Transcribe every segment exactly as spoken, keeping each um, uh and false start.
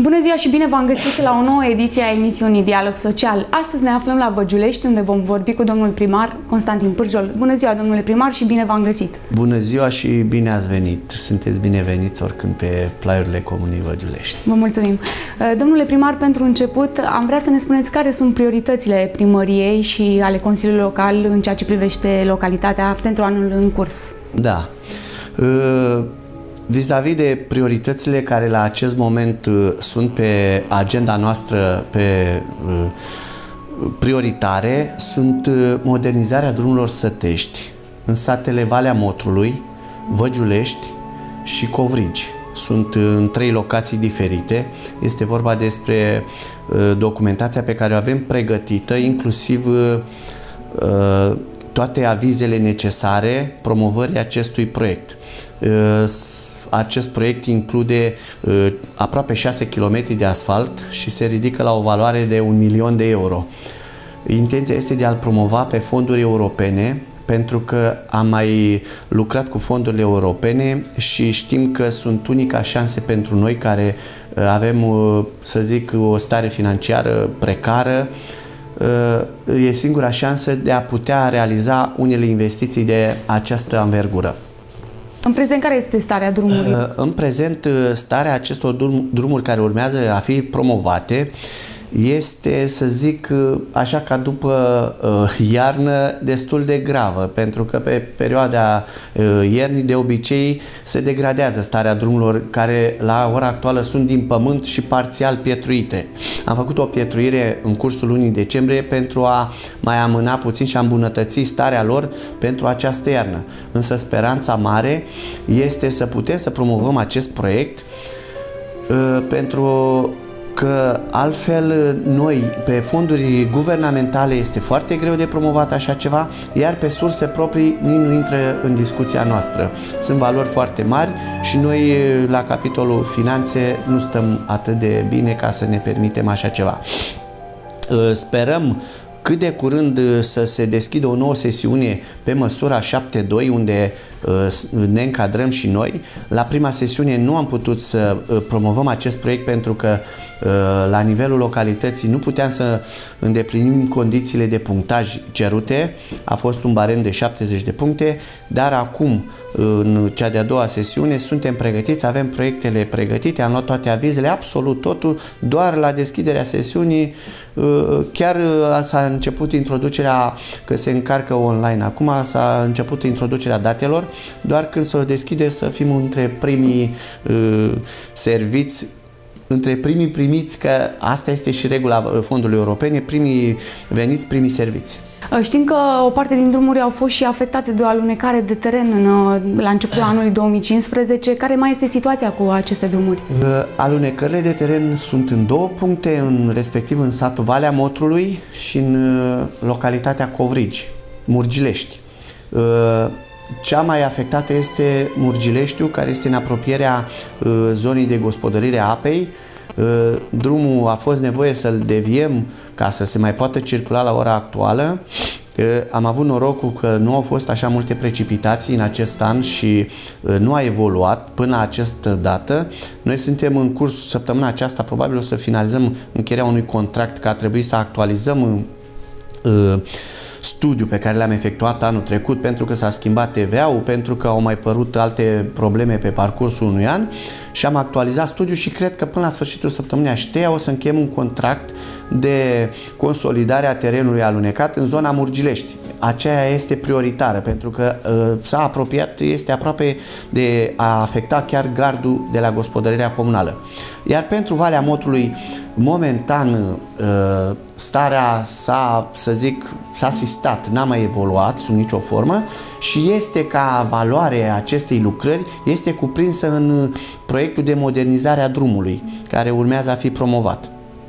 Bună ziua și bine v-am găsit la o nouă ediție a emisiunii Dialog Social. Astăzi ne aflăm la Văgiulești, unde vom vorbi cu domnul primar Constantin Pârjol. Bună ziua, domnule primar, și bine v-am găsit! Bună ziua și bine ați venit! Sunteți bineveniți oricând pe plaiurile Comunei Văgiulești. Vă mulțumim! Domnule primar, pentru început, am vrea să ne spuneți care sunt prioritățile primăriei și ale Consiliului Local în ceea ce privește localitatea pentru anul în curs. Da. Uh... Vis-a-vis de prioritățile care la acest moment uh, sunt pe agenda noastră, pe uh, prioritare, sunt uh, modernizarea drumurilor sătești în satele Valea Motrului, Văgiulești și Covrigi. Sunt uh, în trei locații diferite. Este vorba despre uh, documentația pe care o avem pregătită, inclusiv uh, uh, toate avizele necesare promovării acestui proiect. Acest proiect include aproape șase kilometri de asfalt și se ridică la o valoare de un milion de euro. Intenția este de a-l promova pe fonduri europene, pentru că am mai lucrat cu fondurile europene și știm că sunt unica șanse pentru noi care avem, să zic, o stare financiară precară. E singura șansă de a putea realiza unele investiții de această anvergură. În prezent, care este starea drumurilor? În prezent, starea acestor drumuri care urmează a fi promovate este, să zic, așa ca după uh, iarnă, destul de gravă, pentru că pe perioada uh, iernii de obicei se degradează starea drumurilor care la ora actuală sunt din pământ și parțial pietruite. Am făcut o pietruire în cursul lunii decembrie pentru a mai amâna puțin și a îmbunătăți starea lor pentru această iarnă. Însă speranța mare este să putem să promovăm acest proiect uh, pentru că altfel noi, pe fonduri guvernamentale, este foarte greu de promovat așa ceva, iar pe surse proprii nici nu intră în discuția noastră. Sunt valori foarte mari și noi, la capitolul finanțe, nu stăm atât de bine ca să ne permitem așa ceva. Sperăm cât de curând să se deschidă o nouă sesiune pe măsura șapte doi, unde ne încadrăm și noi. La prima sesiune nu am putut să promovăm acest proiect pentru că la nivelul localității nu puteam să îndeplinim condițiile de punctaj cerute. A fost un barem de șaptezeci de puncte, dar acum, în cea de-a doua sesiune, suntem pregătiți, avem proiectele pregătite, am luat toate avizele, absolut totul, doar la deschiderea sesiunii chiar s-a început introducerea, că se încarcă online acum, s-a început introducerea datelor, doar când se o deschide să fim între primii uh, serviți, între primii primiți, că asta este și regula fondului europene, primii veniți, primii serviți. Știm că o parte din drumuri au fost și afectate de o alunecare de teren în, la începutul anului două mii cincisprezece. Care mai este situația cu aceste drumuri? Alunecările de teren sunt în două puncte, în, respectiv în satul Valea Motrului și în localitatea Covrigi, Murgilești. Cea mai afectată este Murgileștiul, care este în apropierea zonei de gospodărire a apei. Drumul a fost nevoie să-l deviem ca să se mai poată circula la ora actuală. Am avut norocul că nu au fost așa multe precipitații în acest an și nu a evoluat până la această dată. Noi suntem în curs, săptămâna aceasta probabil o să finalizăm încheierea unui contract, că a trebuit să actualizăm studiu pe care l-am efectuat anul trecut, pentru că s-a schimbat T V A-ul, pentru că au mai părut alte probleme pe parcursul unui an și am actualizat studiul și cred că până la sfârșitul săptămânii aceea o să încheiem un contract de consolidare a terenului alunecat în zona Murgilești. Aceea este prioritară, pentru că uh, s-a apropiat, este aproape de a afecta chiar gardul de la gospodărirea comunală. Iar pentru Valea Motrului, momentan, uh, starea s-a, să zic, s-a asistat, n-a mai evoluat sub nicio formă și este ca valoare a acestei lucrări, este cuprinsă în proiectul de modernizare a drumului, care urmează a fi promovat.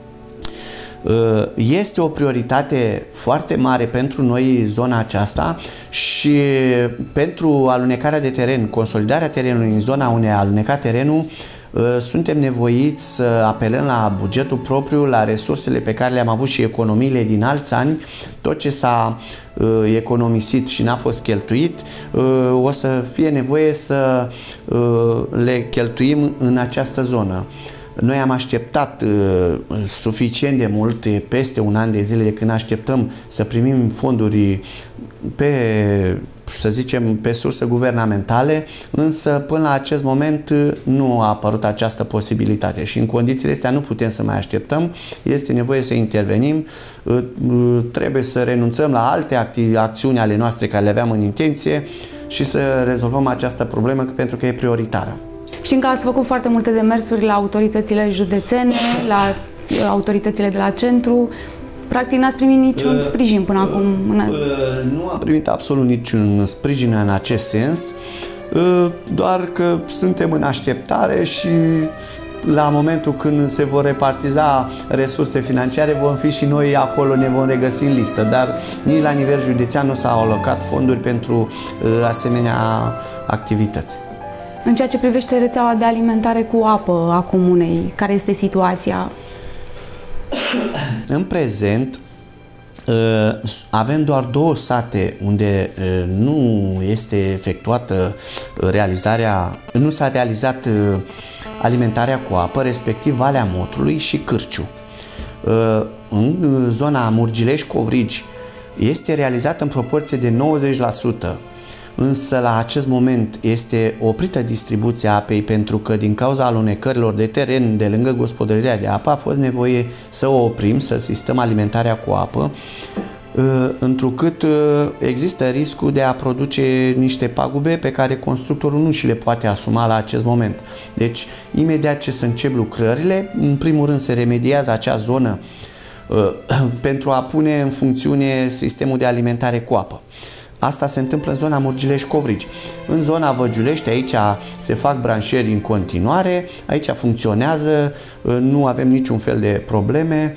Este o prioritate foarte mare pentru noi zona aceasta și pentru alunecarea de teren, consolidarea terenului în zona unde a alunecat terenul, suntem nevoiți să apelăm la bugetul propriu, la resursele pe care le-am avut și economiile din alți ani. Tot ce s-a economisit și n-a fost cheltuit, o să fie nevoie să le cheltuim în această zonă. Noi am așteptat uh, suficient de mult, peste un an de zile, de când așteptăm să primim fonduri pe, să zicem, pe surse guvernamentale, însă până la acest moment nu a apărut această posibilitate și în condițiile astea nu putem să mai așteptăm, este nevoie să intervenim, trebuie să renunțăm la alte acțiuni ale noastre care le aveam în intenție și să rezolvăm această problemă pentru că e prioritară. Știm că ați făcut foarte multe demersuri la autoritățile județene, la autoritățile de la centru. Practic n-ați primit niciun sprijin până acum? Nu am primit absolut niciun sprijin în acest sens, doar că suntem în așteptare și la momentul când se vor repartiza resurse financiare vom fi și noi acolo, ne vom regăsi în listă, dar nici la nivel județean nu s-au alocat fonduri pentru asemenea activități. În ceea ce privește rețeaua de alimentare cu apă a comunei, care este situația? În prezent avem doar două sate unde nu este efectuată realizarea, nu s-a realizat alimentarea cu apă, respectiv Valea Motrului și Cârciu. În zona Murgilești-Covrigi este realizată în proporție de nouăzeci la sută. Însă la acest moment este oprită distribuția apei pentru că din cauza alunecărilor de teren de lângă gospodăria de apă a fost nevoie să o oprim, să sistăm alimentarea cu apă, întrucât există riscul de a produce niște pagube pe care constructorul nu și le poate asuma la acest moment. Deci, imediat ce se încep lucrările, în primul rând se remediază acea zonă pentru a pune în funcțiune sistemul de alimentare cu apă. Asta se întâmplă în zona Murgilești-Covrigi. În zona Văgiulești, aici se fac branșeri în continuare, aici funcționează, nu avem niciun fel de probleme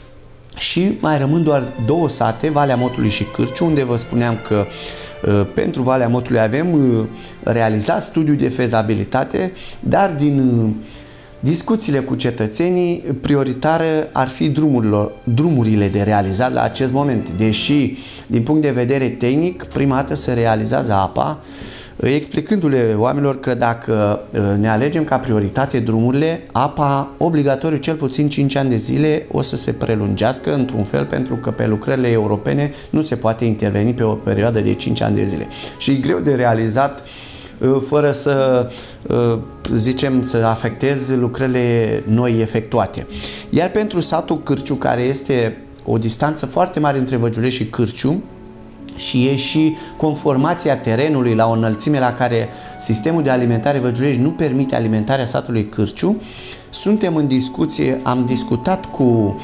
și mai rămân doar două sate, Valea Motrului și Cârciu, unde vă spuneam că pentru Valea Motrului avem realizat studiul de fezabilitate, dar din discuțiile cu cetățenii, prioritară ar fi drumurile, drumurile de realizat la acest moment, deși din punct de vedere tehnic, prima dată se realizează apa, explicându-le oamenilor că dacă ne alegem ca prioritate drumurile, apa obligatoriu cel puțin cinci ani de zile o să se prelungească într-un fel, pentru că pe lucrările europene nu se poate interveni pe o perioadă de cinci ani de zile. Și e greu de realizat fără să, zicem, să afecteze lucrările noi efectuate. Iar pentru satul Cârciu, care este o distanță foarte mare între Văgiulești și Cârciu și e și conformația terenului la o înălțime la care sistemul de alimentare Văgiulești nu permite alimentarea satului Cârciu, suntem în discuție, am discutat cu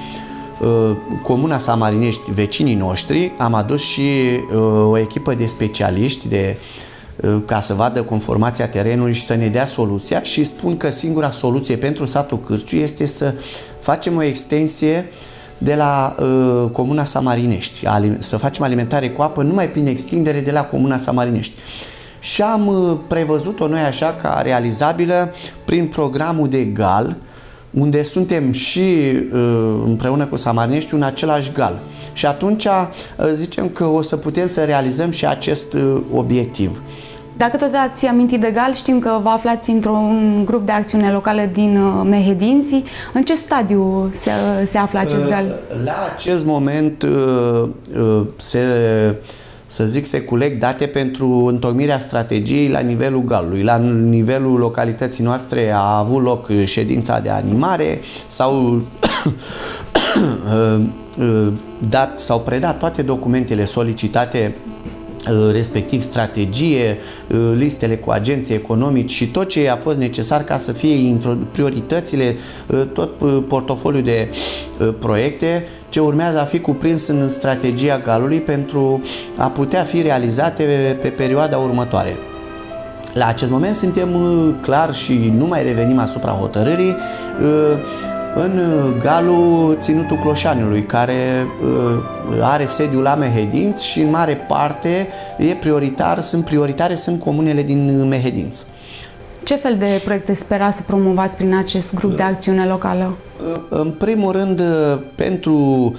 uh, Comuna Samarinești, vecinii noștri, am adus și uh, o echipă de specialiști de ca să vadă conformația terenului și să ne dea soluția și spun că singura soluție pentru satul Cârciu este să facem o extensie de la uh, Comuna Samarinești, să facem alimentare cu apă numai prin extindere de la Comuna Samarinești. Și am uh, prevăzut-o noi așa ca realizabilă prin programul de gal, unde suntem și uh, împreună cu Samarinești un același gal. Și atunci uh, zicem că o să putem să realizăm și acest uh, obiectiv. Dacă tot ați amintit de gal, știm că vă aflați într-un grup de acțiune locală din uh, Mehedinți. În ce stadiu se, se află acest gal? La acest moment uh, uh, se... să zic, se culeg date pentru întocmirea strategiei la nivelul galului. La nivelul localității noastre a avut loc ședința de animare, s-au dat, s-au predat toate documentele solicitate, respectiv strategie, listele cu agenții economici și tot ce a fost necesar ca să fie prioritățile, tot portofoliul de proiecte ce urmează a fi cuprins în strategia galului pentru a putea fi realizate pe perioada următoare. La acest moment suntem clar și nu mai revenim asupra hotărârii în galul Ținutul Cloșaniului, care are sediul la Mehedinți și în mare parte e prioritar, sunt prioritare sunt comunele din Mehedinți. Ce fel de proiecte sperați să promovați prin acest grup de acțiune locală? În primul rând, pentru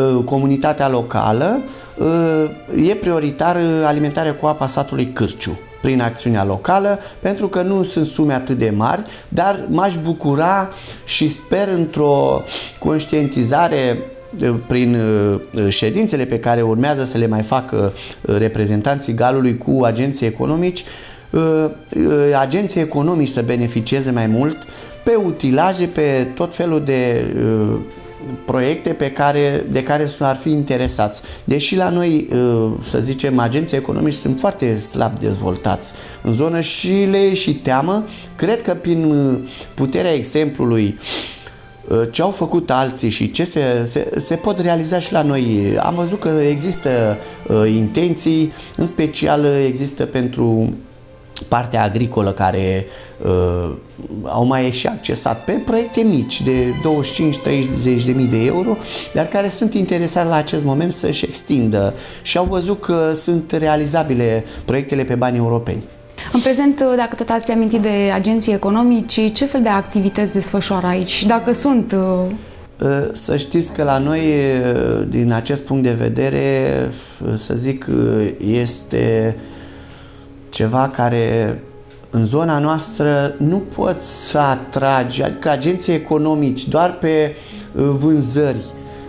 comunitatea locală, e prioritar alimentarea cu apa satului Cârciu. prin acțiunea locală, pentru că nu sunt sume atât de mari, dar m-aș bucura și sper într-o conștientizare prin ședințele pe care urmează să le mai facă reprezentanții Galului cu agenții economici, agenții economici să beneficieze mai mult pe utilaje, pe tot felul de proiecte pe care, de care ar fi interesați. Deși la noi, să zicem, agenții economici sunt foarte slab dezvoltați în zonă și le e și teamă, cred că prin puterea exemplului ce au făcut alții și ce se, se, se pot realiza și la noi. Am văzut că există uh, intenții, în special există pentru partea agricolă care uh, au mai și accesat pe proiecte mici de douăzeci și cinci treizeci de mii de euro, dar care sunt interesați la acest moment să-și extindă și au văzut că sunt realizabile proiectele pe bani europeni. În prezent, dacă tot ați amintit de agenții economici, ce fel de activități desfășoară aici și dacă sunt? Să știți că la noi, din acest punct de vedere, să zic, este ceva care în zona noastră nu poți să atragi, adică agenții economici doar pe vânzări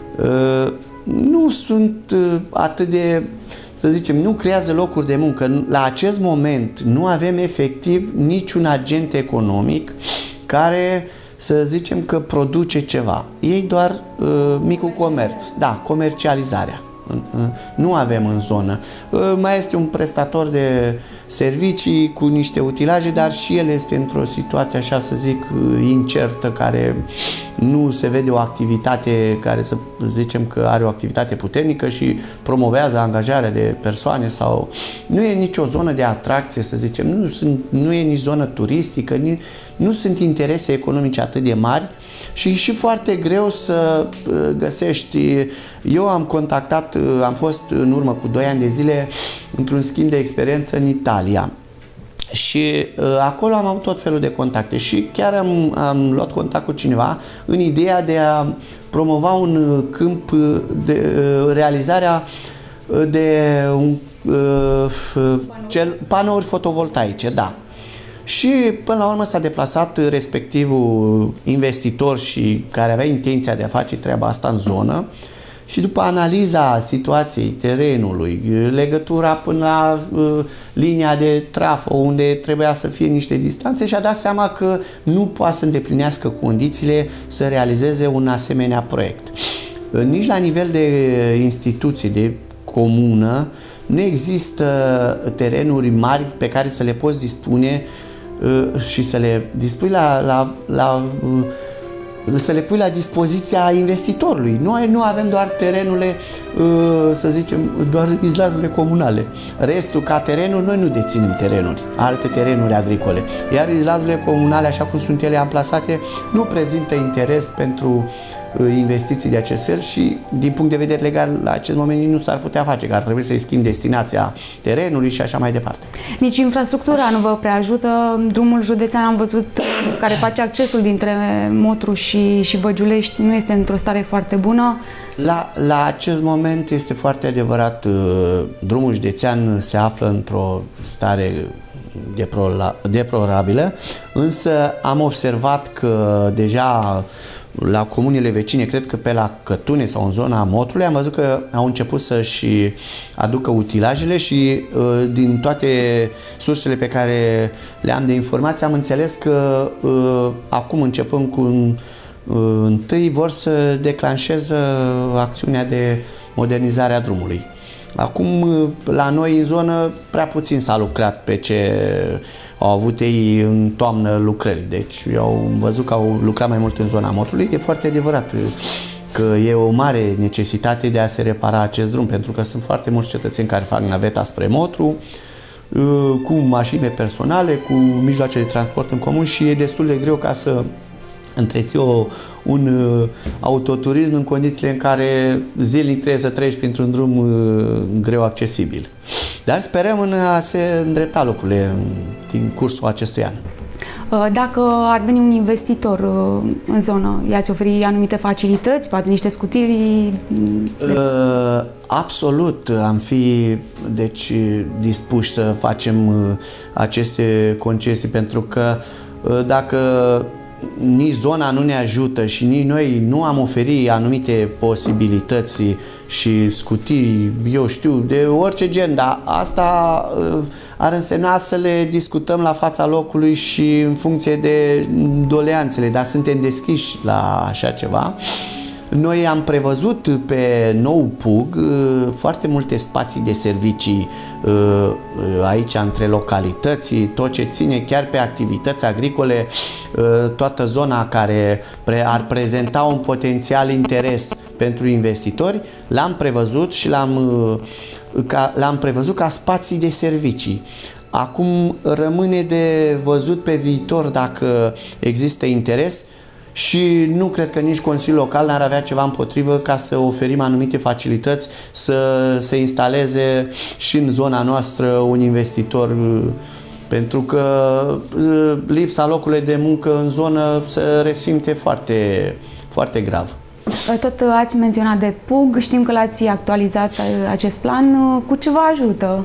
nu sunt atât de, să zicem, nu creează locuri de muncă. La acest moment nu avem efectiv niciun agent economic care să zicem că produce ceva. Ei doar uh, micul comerț, da, comercializarea. Nu avem în zonă. Mai este un prestator de servicii cu niște utilaje, dar și el este într-o situație, așa să zic, incertă, care nu se vede o activitate care să zicem că are o activitate puternică și promovează angajarea de persoane sau nu e nicio zonă de atracție, să zicem, nu, sunt, nu e nici zonă turistică, nici, nu sunt interese economice atât de mari și și foarte greu să găsești. Eu am contactat, am fost în urmă cu doi ani de zile într-un schimb de experiență în Italia și uh, acolo am avut tot felul de contacte și chiar am, am luat contact cu cineva în ideea de a promova un câmp de uh, realizarea de un, uh, cel, panouri fotovoltaice, da. Și până la urmă s-a deplasat respectivul investitor și care avea intenția de a face treaba asta în zonă și după analiza situației terenului, legătura până la uh, linia de trafo unde trebuia să fie niște distanțe, și-a dat seama că nu poate să îndeplinească condițiile să realizeze un asemenea proiect. Uh, nici la nivel de instituții, de comună, nu există terenuri mari pe care să le poți dispune și să le dispui la, la, la, să le pui la dispoziția investitorului. Noi nu avem doar terenurile, să zicem, doar izlazurile comunale. Restul, ca terenuri, noi nu deținem terenuri, alte terenuri agricole. Iar izlazurile comunale, așa cum sunt ele amplasate, nu prezintă interes pentru investiții de acest fel și, din punct de vedere legal, la acest moment nu s-ar putea face, că ar trebui să-i schimbi destinația terenului și așa mai departe. Nici infrastructura nu vă prea ajută. Drumul județean, am văzut, care face accesul dintre Motru și, și Văgiulești, nu este într-o stare foarte bună. La, la acest moment este foarte adevărat, drumul județean se află într-o stare deplorabilă, însă am observat că deja la comunele vecine, cred că pe la Cătune sau în zona Motrului, am văzut că au început să-și aducă utilajele și din toate sursele pe care le-am de informații am înțeles că acum, începând cu întâi, vor să declanșeze acțiunea de modernizare a drumului. Acum, la noi în zonă, prea puțin s-a lucrat pe ce au avut ei în toamnă lucrări. Deci, eu am văzut că au lucrat mai mult în zona Motrului. E foarte adevărat că e o mare necesitate de a se repara acest drum, pentru că sunt foarte mulți cetățeni care fac naveta spre Motru, cu mașini personale, cu mijloace de transport în comun și e destul de greu ca să întreții o, un uh, autoturism în condițiile în care zilnic trebuie să treci printr-un drum uh, greu accesibil. Dar sperăm în a se îndrepta lucrurile din cursul acestui an. Dacă ar veni un investitor în zonă, i-ați oferi anumite facilități, poate niște scutiri? De... Absolut, am fi deci dispuși să facem aceste concesii, pentru că dacă nici zona nu ne ajută și nici noi nu am oferit anumite posibilități și scutiri, eu știu, de orice gen, dar asta ar însemna să le discutăm la fața locului și în funcție de doleanțele, dar suntem deschiși la așa ceva. Noi am prevăzut pe nou P U G foarte multe spații de servicii aici între localități, tot ce ține chiar pe activități agricole, toată zona care ar prezenta un potențial interes pentru investitori, l-am prevăzut și l-am l-am prevăzut ca spații de servicii. Acum rămâne de văzut pe viitor dacă există interes și nu cred că nici Consiliul Local n-ar avea ceva împotrivă ca să oferim anumite facilități, să se instaleze și în zona noastră un investitor, pentru că lipsa locurilor de muncă în zonă se resimte foarte, foarte grav. Tot ați menționat de P U G, știm că l-ați actualizat acest plan. Cu ce vă ajută?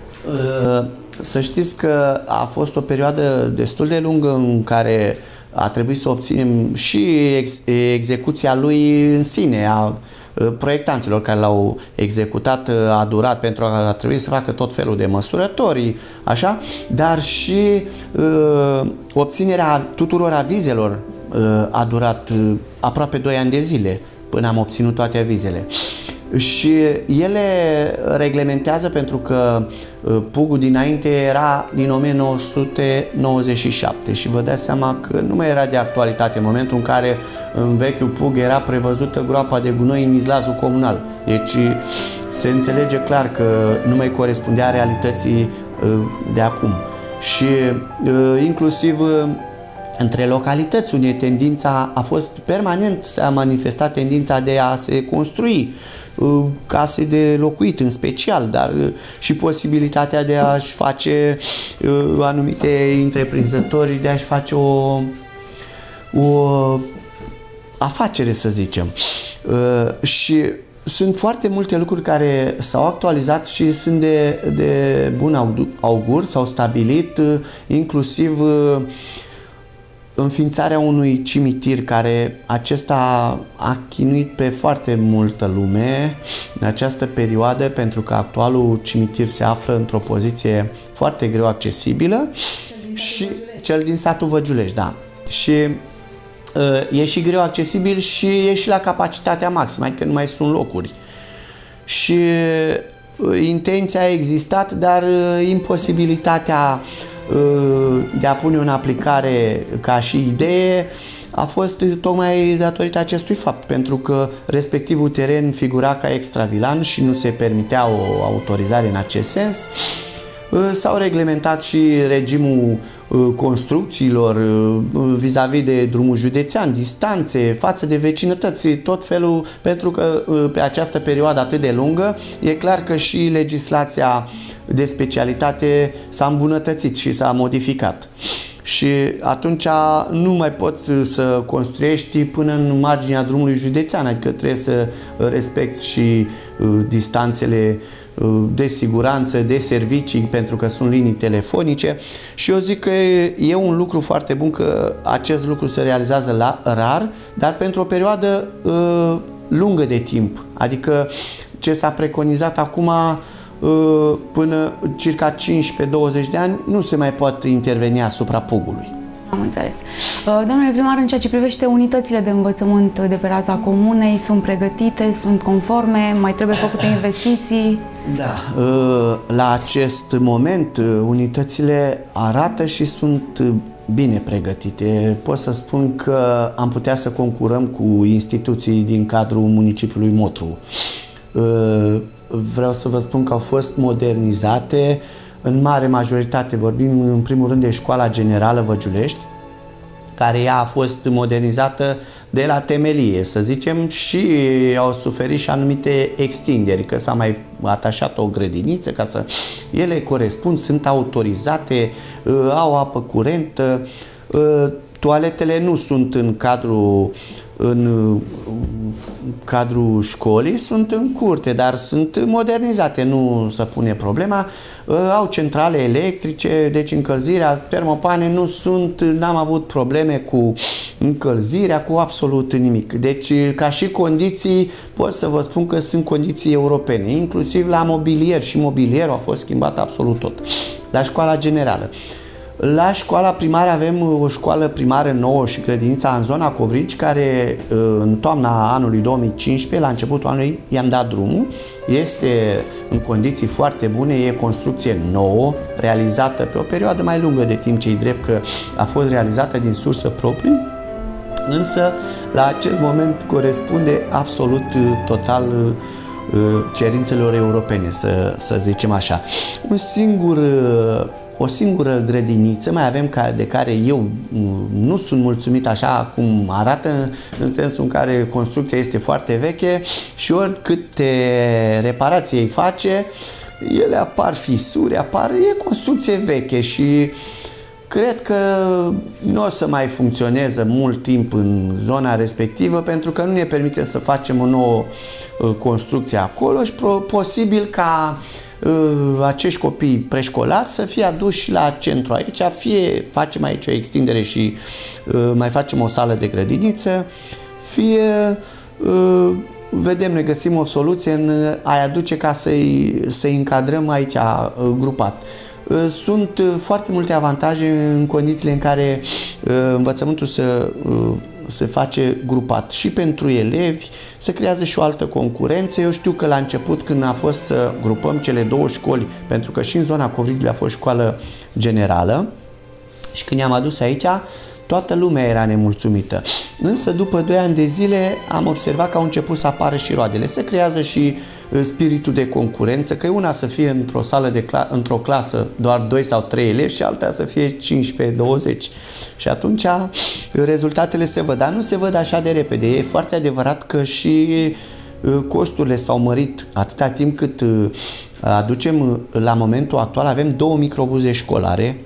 Să știți că a fost o perioadă destul de lungă în care a trebuit să obținem și ex execuția lui în sine, a proiectanților care l-au executat, a durat pentru a, a trebui să facă tot felul de măsurători, așa, dar și uh, obținerea tuturor avizelor uh, a durat uh, aproape doi ani de zile până am obținut toate avizele. Și ele reglementează, pentru că P U G-ul dinainte era din o mie nouă sute nouăzeci și șapte și vă dați seama că nu mai era de actualitate în momentul în care în vechiul P U G era prevăzută groapa de gunoi în izlazul comunal. Deci se înțelege clar că nu mai corespundea realității de acum. Și inclusiv între localități unde tendința a fost permanent, s-a manifestat tendința de a se construi case de locuit în special, dar și posibilitatea de a-și face anumite întreprinzători, de a-și face o, o afacere, să zicem. Și sunt foarte multe lucruri care s-au actualizat și sunt de, de bun augur, s-au stabilit, inclusiv înființarea unui cimitir, care acesta a chinuit pe foarte multă lume în această perioadă, pentru că actualul cimitir se află într-o poziție foarte greu accesibilă, și cel din satul Văgiulești, da. Și uh, e și greu accesibil și e și la capacitatea maximă, adică nu mai sunt locuri. Și uh, intenția a existat, dar uh, imposibilitatea de a pune în aplicare ca și idee a fost tocmai datorită acestui fapt, pentru că respectivul teren figura ca extravilan și nu se permitea o autorizare în acest sens. S-au reglementat și regimul construcțiilor vis-a-vis de drumul județean, distanțe față de vecinătăți, tot felul, pentru că pe această perioadă atât de lungă e clar că și legislația de specialitate s-a îmbunătățit și s-a modificat. Și atunci nu mai poți să construiești până în marginea drumului județean, adică trebuie să respecti și distanțele de siguranță, de servicii, pentru că sunt linii telefonice, și eu zic că e un lucru foarte bun că acest lucru se realizează la rar, dar pentru o perioadă uh, lungă de timp, adică ce s-a preconizat acum uh, până circa cincisprezece douăzeci de ani nu se mai poate interveni asupra P U G-ului. Am înțeles. Domnule primar, în ceea ce privește unitățile de învățământ de pe raza comunei, sunt pregătite, sunt conforme, mai trebuie făcute investiții? Da. La acest moment, unitățile arată și sunt bine pregătite. Pot să spun că am putea să concurăm cu instituții din cadrul municipiului Motru. Vreau să vă spun că au fost modernizate în mare majoritate. Vorbim în primul rând de Școala Generală Văgiulești, care ea a fost modernizată de la temelie, să zicem, și au suferit și anumite extinderi, că s-a mai atașat o grădiniță ca să ele corespund, sunt autorizate, au apă curentă, Toaletele nu sunt în cadrul în cadrul școlii, sunt în curte, dar sunt modernizate, nu se pune problema. Au centrale electrice, deci încălzirea, termopane nu sunt, n-am avut probleme cu încălzirea, cu absolut nimic. Deci, ca și condiții, pot să vă spun că sunt condiții europene, inclusiv la mobilier, și mobilierul a fost schimbat absolut tot. La școala generală. La școala primară avem o școală primară nouă și grădinița în zona Covrici, care în toamna anului două mii cincisprezece, la începutul anului, i-am dat drumul. Este în condiții foarte bune, e construcție nouă, realizată pe o perioadă mai lungă de timp, ce-i drept că a fost realizată din sursă proprie, însă la acest moment corespunde absolut total cerințelor europene, să, să zicem așa. Un singur O singură grădiniță mai avem, de care eu nu sunt mulțumit așa cum arată, în sensul în care construcția este foarte veche și oricâte reparații îi face, ele apar fisuri, apar, e construcție veche și cred că nu o să mai funcționeze mult timp în zona respectivă, pentru că nu ne permite să facem o nouă construcție acolo și posibil ca acești copii preșcolari să fie aduși la centru aici, fie facem aici o extindere și uh, mai facem o sală de grădiniță, fie uh, vedem, ne găsim o soluție în a-i aduce ca să-i să-i încadrăm aici uh, grupat. Uh, sunt uh, foarte multe avantaje în condițiile în care uh, învățământul să uh, se face grupat și pentru elevi, se creează și o altă concurență. Eu știu că la început, când a fost să grupăm cele două școli, pentru că și în zona Covrigului a fost școală generală, și când i-am adus aici, toată lumea era nemulțumită. Însă după doi ani de zile am observat că au început să apară și roadele. Se creează și spiritul de concurență, că e una să fie într-o sală de cla într-o clasă doar doi sau trei elevi și alta să fie cincisprezece douăzeci. Și atunci rezultatele se văd, dar nu se văd așa de repede. E foarte adevărat că și costurile s-au mărit atâta timp cât aducem, la momentul actual avem două microbuze școlare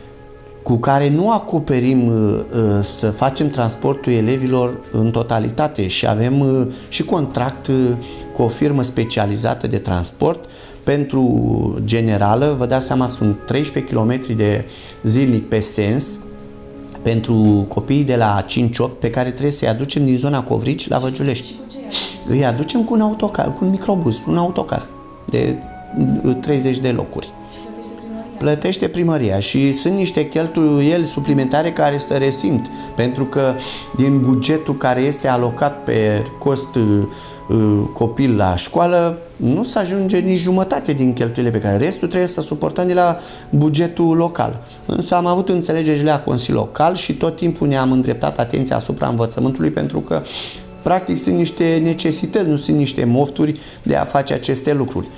cu care nu acoperim uh, să facem transportul elevilor în totalitate și avem uh, și contract uh, cu o firmă specializată de transport pentru generală. Vă dați seama, sunt treisprezece kilometri de zilnic pe sens pentru copiii de la cinci opt pe care trebuie să-i aducem din zona Covrici la Văgiulești. Îi aducem cu un autocar, cu un microbuz, un autocar de treizeci de locuri. Plătește primăria și sunt niște cheltuieli suplimentare care se resimt, pentru că din bugetul care este alocat pe cost uh, copil la școală nu se ajunge nici jumătate din cheltuielile pe care restul trebuie să suportăm de la bugetul local. Însă am avut înțelegeri la Consiliul Local și tot timpul ne-am îndreptat atenția asupra învățământului, pentru că practic sunt niște necesități, nu sunt niște mofturi de a face aceste lucruri.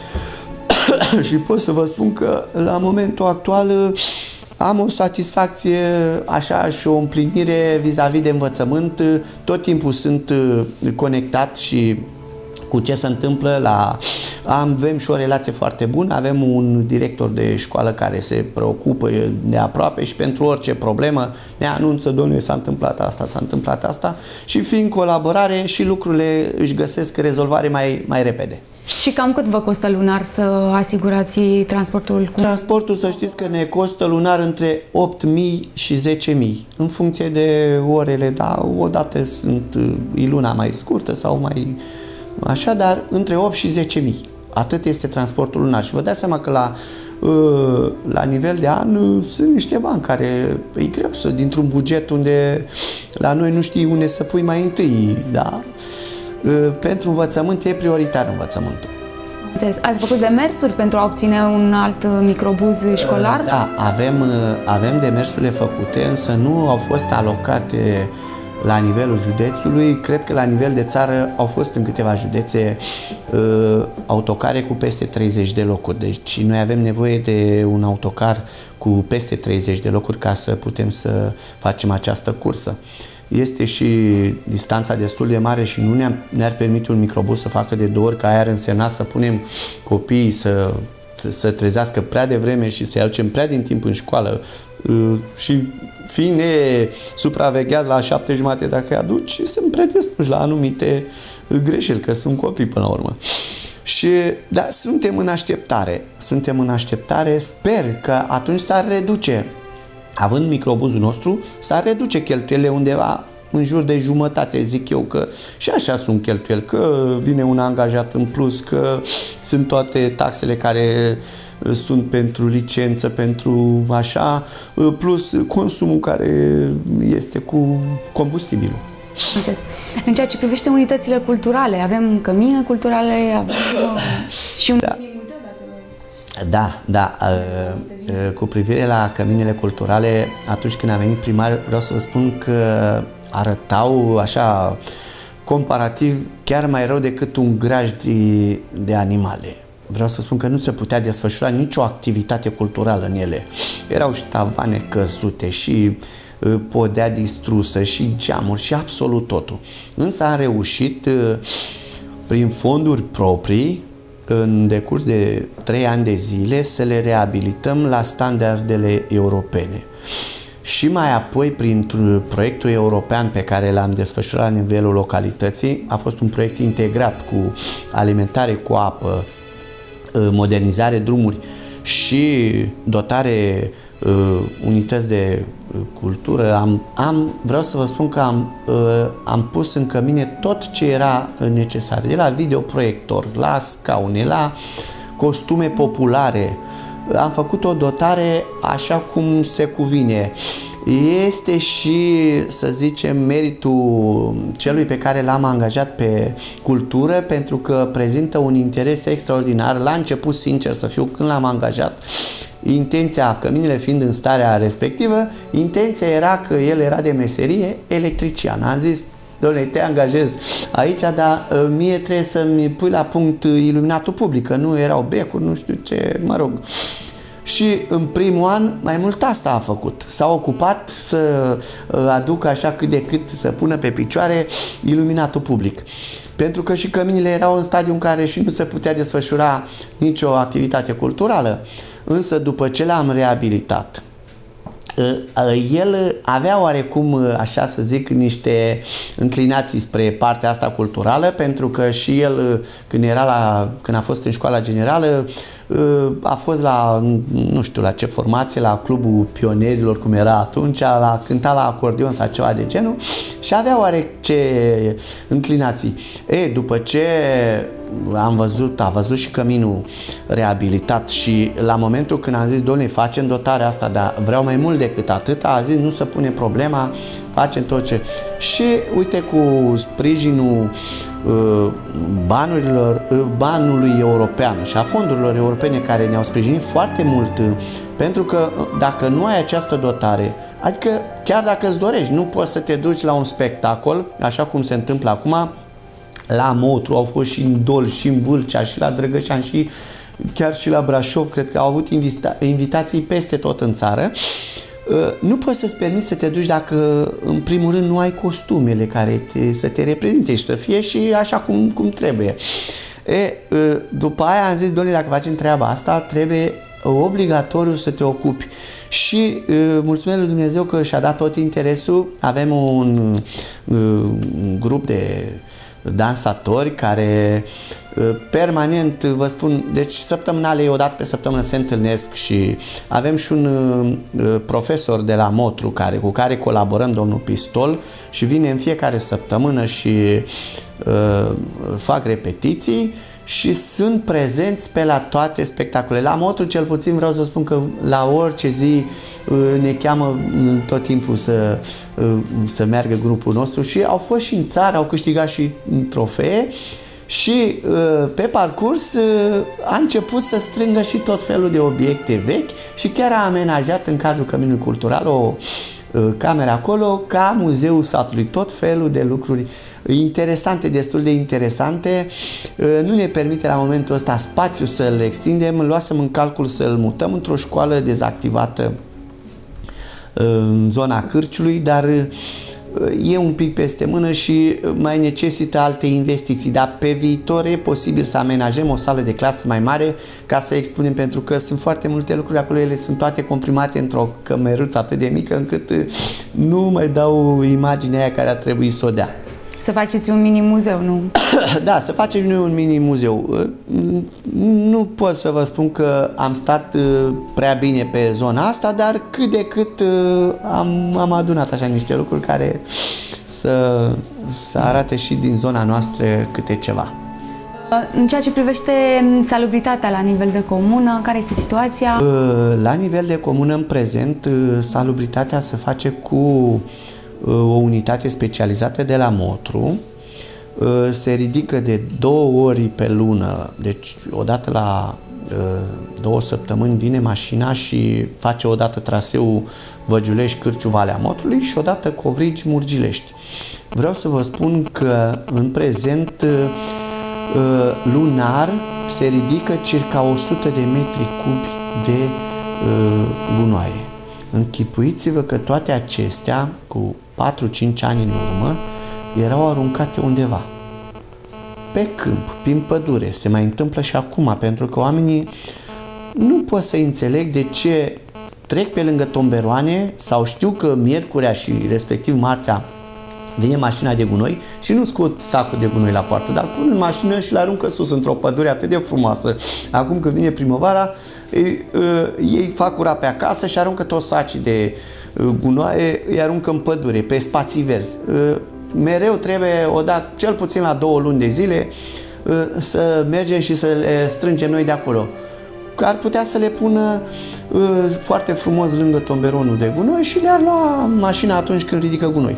Și pot să vă spun că la momentul actual am o satisfacție așa și o împlinire vis-a-vis de învățământ. Tot timpul sunt conectat și cu ce se întâmplă la... Avem și o relație foarte bună, avem un director de școală care se preocupă de aproape și pentru orice problemă ne anunță: domnule, s-a întâmplat asta, s-a întâmplat asta, și fiind colaborare și lucrurile își găsesc rezolvare mai, mai repede. Și cam cât vă costă lunar să asigurați transportul? Cu... Transportul, să știți că ne costă lunar între opt mii și zece mii, în funcție de orele, da, odată sunt, e luna mai scurtă sau mai așa, dar între opt și zece mii. Atât este transportul lunar. Și vă dați seama că la, la nivel de an sunt niște bani care e greu să, dintr-un buget unde la noi nu știi unde să pui mai întâi, da? Pentru învățământ e prioritar învățământul. Ați făcut demersuri pentru a obține un alt microbuz școlar? Da, avem, avem demersurile făcute, însă nu au fost alocate la nivelul județului. Cred că la nivel de țară au fost în câteva județe uh, autocare cu peste treizeci de locuri. Deci noi avem nevoie de un autocar cu peste treizeci de locuri ca să putem să facem această cursă. Este și distanța destul de mare și nu ne-ar ne permite un microbus să facă de două ori, că aia ar însemna să punem copiii să, să trezească prea devreme și să-i aducem prea din timp în școală, și fiind supravegheat la șapte jumate dacă îi aduci, sunt predispuși la anumite greșeli, că sunt copii până la urmă. Și da, suntem în așteptare, suntem în așteptare, sper că atunci s-ar reduce, având microbuzul nostru, s-ar reduce cheltuielile undeva în jur de jumătate, zic eu, că și așa sunt cheltuieli, că vine un angajat în plus, că sunt toate taxele care sunt pentru licență, pentru așa, plus consumul care este cu combustibilul. În ceea ce privește unitățile culturale, avem cămine culturale, avem și un da. muzeu, dacă... Da, da. Cu privire la căminele culturale, atunci când a venit primar, vreau să vă spun că arătau așa, comparativ, chiar mai rău decât un graj de, de animale. Vreau să spun că nu se putea desfășura nicio activitate culturală în ele. Erau și tavane căzute și podea distrusă și geamuri și absolut totul. Însă am reușit prin fonduri proprii în decurs de trei ani de zile să le reabilităm la standardele europene. Și mai apoi, prin proiectul european pe care l-am desfășurat la nivelul localității, a fost un proiect integrat cu alimentare cu apă, modernizare drumuri și dotare uh, unități de uh, cultură. Am, am, vreau să vă spun că am, uh, am pus în cămine tot ce era necesar, de la videoproiector, la scaune, la costume populare. Am făcut o dotare așa cum se cuvine. Este și, să zicem, meritul celui pe care l-am angajat pe cultură, pentru că prezintă un interes extraordinar. La început, sincer să fiu, când l-am angajat, intenția, căminele fiind în starea respectivă, intenția era că el era de meserie electrician. Am zis, doamne, te angajez aici, dar mie trebuie să-mi pui la punct iluminatul public, că nu erau becuri, nu știu ce, mă rog. Și în primul an mai mult asta a făcut. S-a ocupat să aducă așa cât de cât, să pună pe picioare iluminatul public. Pentru că și căminile erau în stadiu în care și nu se putea desfășura nicio activitate culturală. Însă după ce l-am reabilitat, el avea oarecum, așa să zic, niște înclinații spre partea asta culturală, pentru că și el, când, era la, când a fost în școala generală, a fost la, nu știu la ce formație, la clubul pionierilor, cum era atunci, la cânta la acordeon sau ceva de genul și avea oarece înclinații. E, după ce am văzut, a văzut și căminul reabilitat și la momentul când am zis, doamne, facem dotarea asta, dar vreau mai mult decât atât, a zis, nu se pune problema, facem tot ce... Și uite, cu sprijinul uh, banurilor, uh, banului european și a fondurilor europene care ne-au sprijinit foarte mult, uh, pentru că dacă nu ai această dotare, adică chiar dacă îți dorești, nu poți să te duci la un spectacol, așa cum se întâmplă acum. La Motru au fost și în Dol, și în Vâlcea, și la Drăgășan, și chiar și la Brașov, cred că au avut invita invitații peste tot în țară. Nu poți să-ți permiți să te duci dacă, în primul rând, nu ai costumele care te, să te reprezinte și să fie și așa cum, cum trebuie. E, după aia am zis, doamne, dacă facem treaba asta, trebuie obligatoriu să te ocupi. Și mulțumesc lui Dumnezeu că și-a dat tot interesul. Avem un, un grup de dansatori care permanent, vă spun, deci săptămânale, o dată pe săptămână se întâlnesc și avem și un profesor de la Motru care, cu care colaborăm, domnul Pistol, și vine în fiecare săptămână și uh, fac repetiții și sunt prezenți pe la toate spectacolele. La Motru, cel puțin, vreau să spun că la orice zi ne cheamă tot timpul să, să meargă grupul nostru și au fost și în țară, au câștigat și trofee și pe parcurs a început să strângă și tot felul de obiecte vechi și chiar a amenajat în cadrul Căminului Cultural o cameră acolo ca muzeul satului, tot felul de lucruri interesante, destul de interesante. Nu ne permite la momentul ăsta spațiu să-l extindem, luasem în calcul să-l mutăm într-o școală dezactivată în zona Cârciului, dar e un pic peste mână și mai necesită alte investiții, dar pe viitor e posibil să amenajăm o sală de clasă mai mare ca să expunem, pentru că sunt foarte multe lucruri acolo, ele sunt toate comprimate într-o cămăruță atât de mică încât nu mai dau imaginea aia care ar trebui să o dea. Să faceți un mini-muzeu, nu? Da, să facem noi un mini-muzeu. Nu pot să vă spun că am stat prea bine pe zona asta, dar cât de cât am, am adunat așa niște lucruri care să, să arate și din zona noastră câte ceva. În ceea ce privește salubritatea la nivel de comună, care este situația? La nivel de comună, în prezent, salubritatea se face cu o unitate specializată de la Motru. Se ridică de două ori pe lună, deci odată la două săptămâni vine mașina și face odată traseul Văgiulești-Cârciu, Valea Motrului și odată Covrigi-Murgilești. Vreau să vă spun că în prezent lunar se ridică circa o sută de metri cubi de gunoaie. Închipuiți-vă că toate acestea, cu patru-cinci ani în urmă, erau aruncate undeva. Pe câmp, prin pădure. Se mai întâmplă și acum, pentru că oamenii nu pot să înțeleg de ce trec pe lângă tomberoane sau știu că miercurea și respectiv marțea vine mașina de gunoi și nu scot sacul de gunoi la poartă, dar pun în mașină și le aruncă sus într-o pădure atât de frumoasă. Acum când vine primăvara, ei, ei fac ura pe acasă și aruncă toți sacii de gunoaie, îi aruncă în pădure, pe spații verzi. Mereu trebuie, odată, cel puțin la două luni de zile, să mergem și să le strângem noi de acolo. Ar putea să le pună foarte frumos lângă tomberonul de gunoi și le-ar lua mașina atunci când ridică gunoi.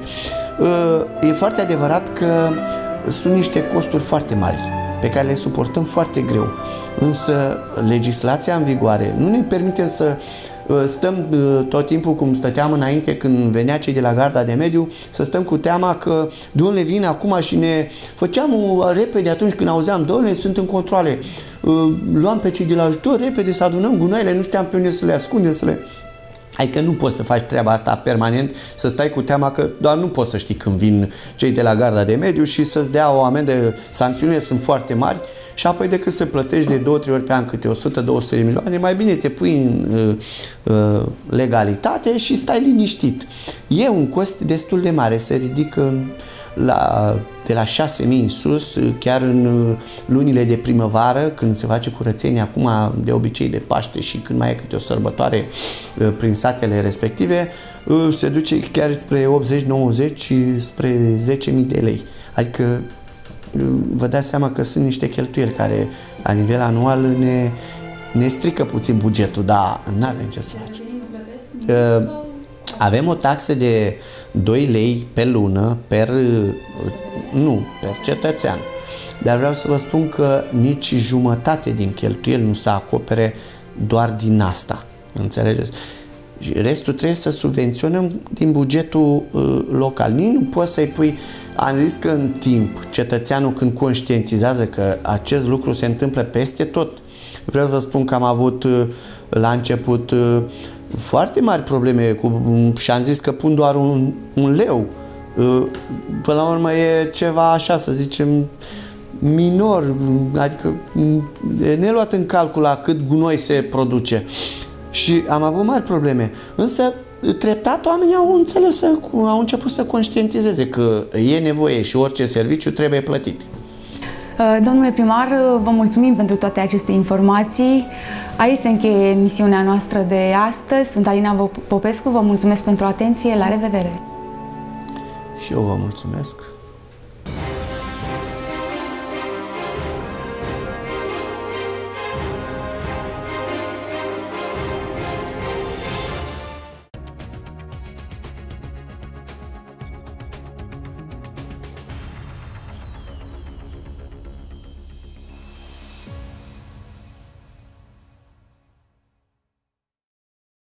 E foarte adevărat că sunt niște costuri foarte mari pe care le suportăm foarte greu, însă legislația în vigoare nu ne permite să stăm tot timpul cum stăteam înainte când venea cei de la Garda de Mediu, să stăm cu teama că domnule vine acum și ne făceam repede atunci când auzeam domnule sunt în controale, luam pe cei de la ajutor repede să adunăm gunoaiele, nu știam pe unde să le ascundem, să le... Adică nu poți să faci treaba asta permanent, să stai cu teama că doar nu poți să știi când vin cei de la Garda de Mediu și să-ți dea o amendă, sancțiunile sunt foarte mari și apoi decât să plătești de două trei ori pe an câte o sută două sute de milioane, mai bine te pui în uh, uh, legalitate și stai liniștit. E un cost destul de mare, se ridică la, de la șase mii în sus, chiar în lunile de primăvară, când se face curățenie, acum de obicei de Paște și când mai e câte o sărbătoare prin satele respective, se duce chiar spre optzeci nouăzeci și spre zece mii de lei. Adică vă dați seama că sunt niște cheltuieli care la nivel anual ne, ne strică puțin bugetul, dar nu avem ce să facem. Avem o taxă de doi lei pe lună per, nu, per cetățean. Dar vreau să vă spun că nici jumătate din cheltuieli nu se acopere doar din asta. Înțelegeți? Restul trebuie să subvenționăm din bugetul uh, local. Nici nu poți să-i pui... Am zis că în timp, cetățeanul când conștientizează că acest lucru se întâmplă peste tot. Vreau să vă spun că am avut uh, la început uh, foarte mari probleme cu, și am zis că pun doar un, un leu. Până la urmă e ceva așa, să zicem, minor, adică e neluat în calcul la cât gunoi se produce. Și am avut mari probleme. Însă, treptat, oamenii au înțeles, să, au început să conștientizeze că e nevoie și orice serviciu trebuie plătit. Domnule primar, vă mulțumim pentru toate aceste informații. Aici se încheie emisiunea noastră de astăzi. Sunt Alina Popescu, vă mulțumesc pentru atenție, la revedere! Și eu vă mulțumesc!